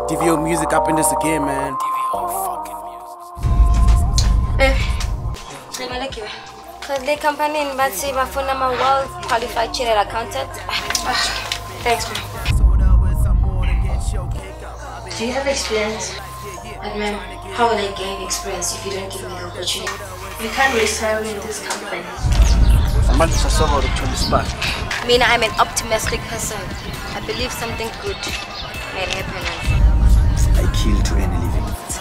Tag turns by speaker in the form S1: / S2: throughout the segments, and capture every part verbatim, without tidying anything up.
S1: D V O music up in this again, man. D V O fucking music.
S2: Eh, nimelekiwe. Cause they company in bad say my phone number well qualified chartered accountant. Thanks, man. Do you have experience? And man, how will I gain experience if you don't give me the opportunity? You can't raise salary in this company.
S1: I'm just a solo to turn the spot.
S2: I mean, I'm an optimistic person. I believe something good may happen.
S1: I kill to any living.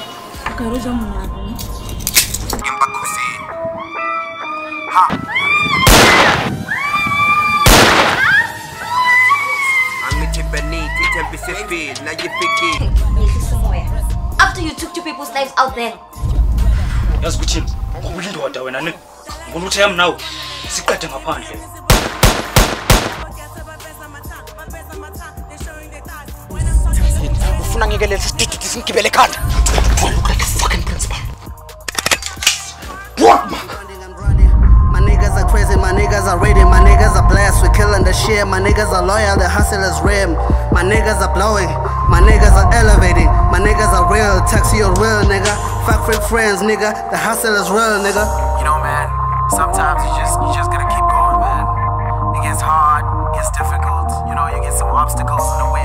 S2: After you took two people's lives out there.
S3: Yes, good chill. I'm going to water when I'm going to tell him now. Secret in my pants.
S1: Ufuna ngeke sititi sinkibele khanda. You look like a fucking principal. What, man?
S4: My niggas are crazy, my niggas are raiding, my niggas are blessed, we killing the shit. My niggas are loyal, the hustle is real. My niggas are blowing, my niggas are elevating, my niggas are real. Taxi your real, nigga. Fuck fake friends, nigga. The hustle is real, nigga.
S1: You know, man, sometimes you just you just gotta keep going, man. It gets hard, it gets difficult, you know, you get some obstacles in the way.